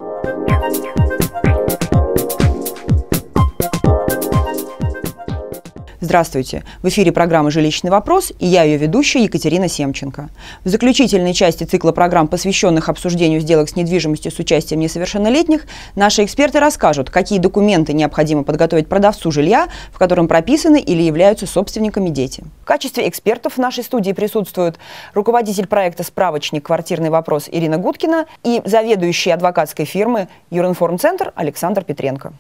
Здравствуйте! В эфире программа «Жилищный вопрос» и я ее ведущая Екатерина Семченко. В заключительной части цикла программ, посвященных обсуждению сделок с недвижимостью с участием несовершеннолетних, наши эксперты расскажут, какие документы необходимо подготовить продавцу жилья, в котором прописаны или являются собственниками дети. В качестве экспертов в нашей студии присутствуют руководитель проекта «Справочник. Квартирный вопрос» Ирина Гудкина и заведующий адвокатской фирмы «Юринформ-центр» Александр Петренко.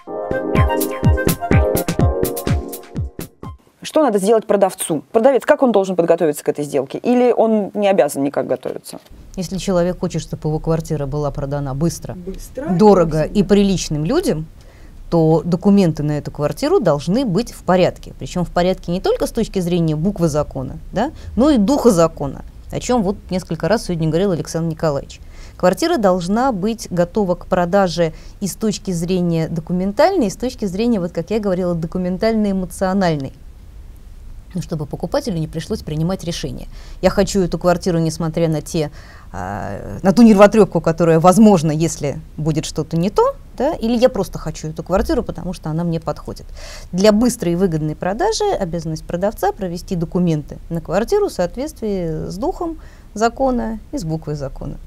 Что надо сделать продавцу? Продавец, как он должен подготовиться к этой сделке? Или он не обязан никак готовиться? Если человек хочет, чтобы его квартира была продана быстро дорого и приличным людям, то документы на эту квартиру должны быть в порядке. Причем в порядке не только с точки зрения буквы закона, да, но и духа закона, о чем вот несколько раз сегодня говорил Александр Николаевич. Квартира должна быть готова к продаже и с точки зрения документальной, и с точки зрения, вот как я говорила, документально-эмоциональной, чтобы покупателю не пришлось принимать решение. Я хочу эту квартиру, несмотря на ту нервотрепку, которая возможна, если будет что-то не то, да, или я просто хочу эту квартиру, потому что она мне подходит. Для быстрой и выгодной продажи обязанность продавца провести документы на квартиру в соответствии с духом закона и с буквой закона.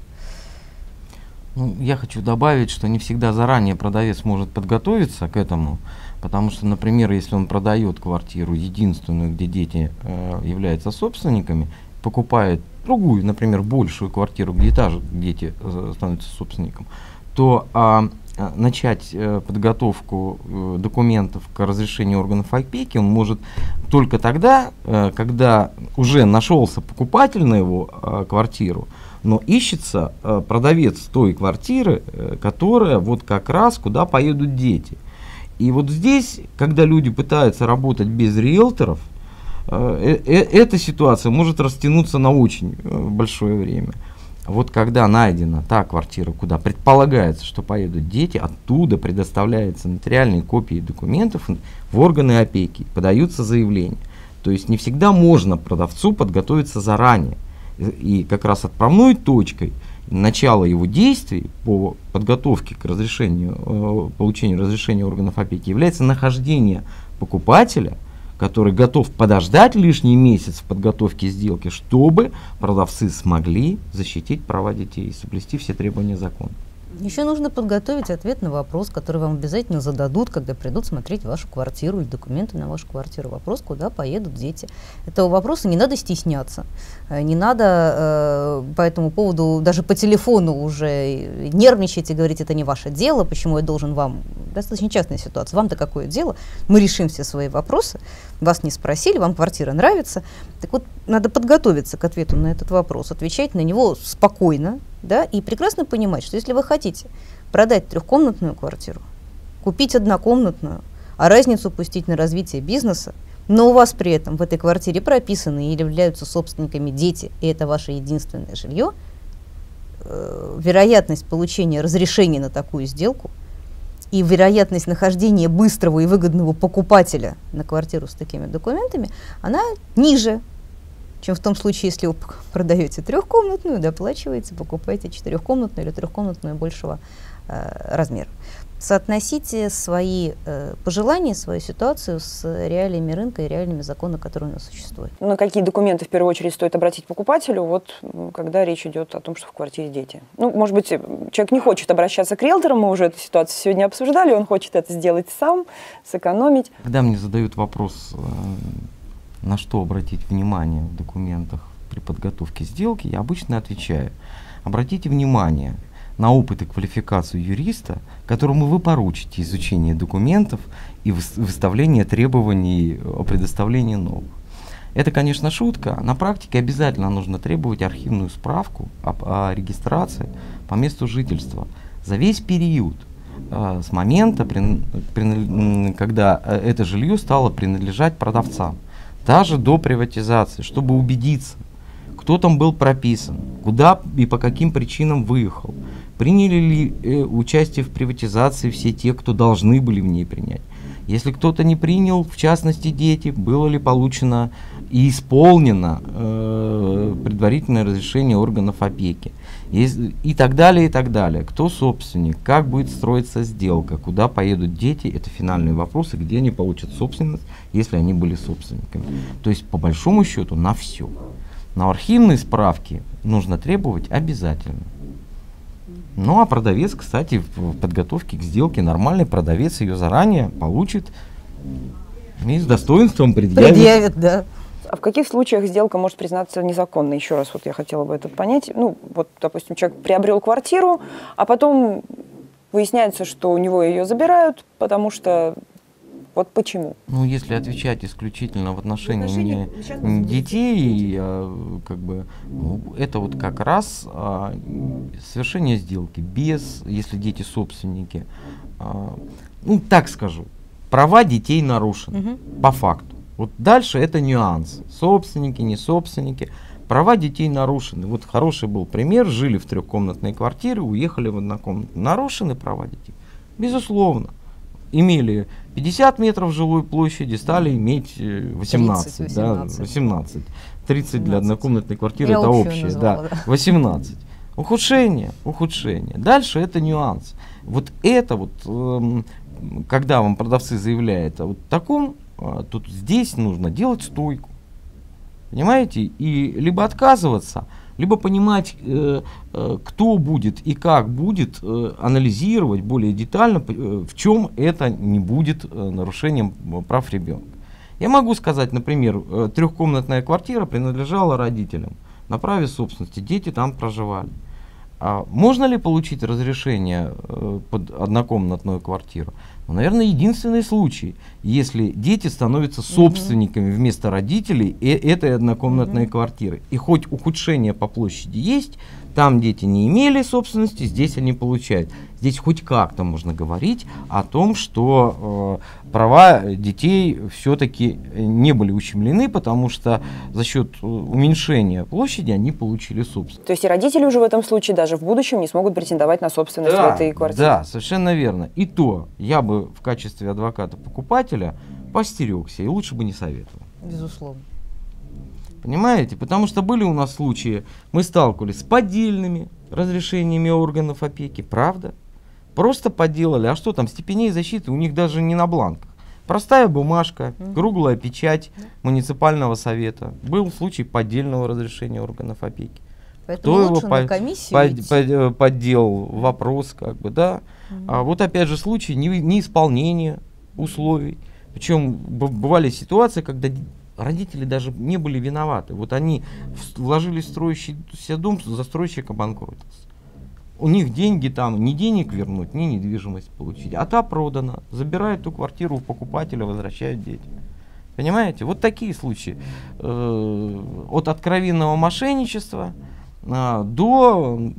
Ну, я хочу добавить, что не всегда заранее продавец может подготовиться к этому, потому что, например, если он продает квартиру единственную, где дети являются собственниками, покупает другую, например, большую квартиру, где также дети становятся собственником, то начать подготовку документов к разрешению органов опеки он может только тогда, когда уже нашелся покупатель на его квартиру, но ищется продавец той квартиры, которая вот как раз куда поедут дети. И вот здесь, когда люди пытаются работать без риэлторов, эта ситуация может растянуться на очень большое время. Вот когда найдена та квартира, куда предполагается, что поедут дети, оттуда предоставляются нотариальные копии документов в органы опеки, подаются заявления. То есть не всегда можно продавцу подготовиться заранее. И как раз отправной точкой начала его действий по подготовке к получению разрешения органов опеки является нахождение покупателя, который готов подождать лишний месяц в подготовке сделки, чтобы продавцы смогли защитить права детей и соблюсти все требования закона. Еще нужно подготовить ответ на вопрос, который вам обязательно зададут, когда придут смотреть вашу квартиру или документы на вашу квартиру. Вопрос, куда поедут дети. Этого вопроса не надо стесняться. Не надо по этому поводу даже по телефону уже нервничать и говорить, это не ваше дело, почему я должен вам. Достаточно частная ситуация. Вам-то какое дело? Мы решим все свои вопросы. Вас не спросили, вам квартира нравится. Так вот, надо подготовиться к ответу на этот вопрос, отвечать на него спокойно, да, и прекрасно понимать, что если вы хотите продать трехкомнатную квартиру, купить однокомнатную, а разницу пустить на развитие бизнеса, но у вас при этом в этой квартире прописаны или являются собственниками дети, и это ваше единственное жилье, вероятность получения разрешения на такую сделку и вероятность нахождения быстрого и выгодного покупателя на квартиру с такими документами, она ниже, чем в том случае, если вы продаете трехкомнатную, доплачиваете, покупаете четырехкомнатную или трехкомнатную большего размера. Соотносите свои пожелания, свою ситуацию с реалиями рынка и реалиями закона, которые у нас существуют. На какие документы в первую очередь стоит обратить покупателю, вот когда речь идет о том, что в квартире дети? Ну, может быть, человек не хочет обращаться к риэлторам, мы уже эту ситуацию сегодня обсуждали, он хочет это сделать сам, сэкономить. Когда мне задают вопрос, на что обратить внимание в документах при подготовке сделки, я обычно отвечаю: обратите внимание на опыт и квалификацию юриста, которому вы поручите изучение документов и выставление требований о предоставлении новых. Это, конечно, шутка. На практике обязательно нужно требовать архивную справку о регистрации по месту жительства за весь период с момента, когда это жилье стало принадлежать продавцам, даже до приватизации, чтобы убедиться, кто там был прописан, куда и по каким причинам выехал, приняли ли участие в приватизации все те, кто должны были в ней принять. Если кто-то не принял, в частности дети, было ли получено и исполнено предварительное разрешение органов опеки. И так далее, и так далее. Кто собственник, как будет строиться сделка, куда поедут дети, это финальные вопросы, где они получат собственность, если они были собственниками. То есть, по большому счету, на все. Но архивные справки нужно требовать обязательно. Ну а продавец, кстати, в подготовке к сделке нормальный продавец ее заранее получит и с достоинством предъявит. Да. А в каких случаях сделка может признаться незаконной? Еще раз вот я хотела бы это понять. Ну, вот, допустим, человек приобрел квартиру, а потом выясняется, что у него ее забирают, потому что... Вот почему? Ну, если отвечать исключительно в отношении не детей, как бы, ну, это вот как раз совершение сделки без, если дети собственники, ну, так скажу, права детей нарушены, по факту. Вот дальше это нюанс. Собственники, не собственники. Права детей нарушены. Вот хороший был пример. Жили в трехкомнатной квартире, уехали в однокомнатную. Нарушены права детей? Безусловно. Имели 50 метров жилой площади, стали иметь 18. 18. 30 для однокомнатной квартиры это общее. Назвала, да. 18. Ухудшение. Дальше это нюанс. Вот это вот, когда вам продавцы заявляют о вот таком, тут здесь нужно делать стойку. Понимаете? И либо отказываться, либо понимать, кто будет и как будет, анализировать более детально, в чем это не будет нарушением прав ребенка. Я могу сказать, например, трехкомнатная квартира принадлежала родителям на праве собственности, дети там проживали. Можно ли получить разрешение под однокомнатную квартиру? Ну, наверное, единственный случай, если дети становятся собственниками вместо родителей этой однокомнатной квартиры. И хоть ухудшение по площади есть, там дети не имели собственности, здесь они получают. Здесь хоть как-то можно говорить о том, что права детей все-таки не были ущемлены, потому что за счет уменьшения площади они получили собственность. То есть и родители уже в этом случае даже в будущем не смогут претендовать на собственность в этой квартире? Да, совершенно верно. И то я бы в качестве адвоката-покупателя постерегся и лучше бы не советовал. Безусловно. Понимаете? Потому что были у нас случаи, мы сталкивались с поддельными разрешениями органов опеки, правда? Просто подделали, а что там, степеней защиты у них даже не на бланках. Простая бумажка, круглая печать муниципального совета. Был случай поддельного разрешения органов опеки. Поэтому кто его подделал, вопрос, как бы, да. А вот опять же случай неисполнения условий. Причем бывали ситуации, когда родители даже не были виноваты. Вот они вложили в строящийся дом, застройщик обанкротился. У них деньги там, не денег вернуть, не недвижимость получить. А та продана, забирают ту квартиру у покупателя, возвращают детям. Понимаете? Вот такие случаи. От откровенного мошенничества до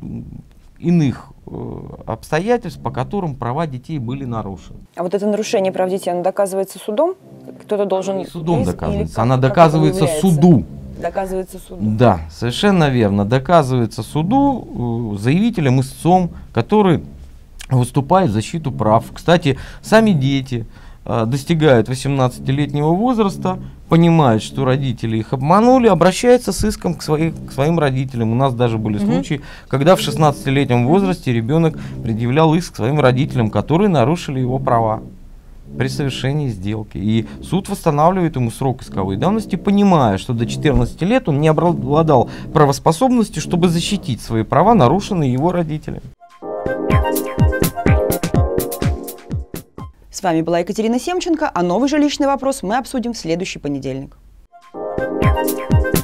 иных обстоятельств, по которым права детей были нарушены. А вот это нарушение прав детей, оно доказывается судом? Кто-то должен... Не судом доказывается, она доказывается суду. Доказывается суду. Да, совершенно верно. Доказывается суду, заявителем, истцом, который выступает в защиту прав. Кстати, сами дети достигают 18-летнего возраста, понимают, что родители их обманули, обращаются с иском к своим родителям. У нас даже были случаи, когда в 16-летнем возрасте ребенок предъявлял иск к своим родителям, которые нарушили его права при совершении сделки. И суд восстанавливает ему срок исковой давности, понимая, что до 14 лет он не обладал правоспособностью, чтобы защитить свои права, нарушенные его родителями. С вами была Екатерина Семченко, а новый жилищный вопрос мы обсудим в следующий понедельник.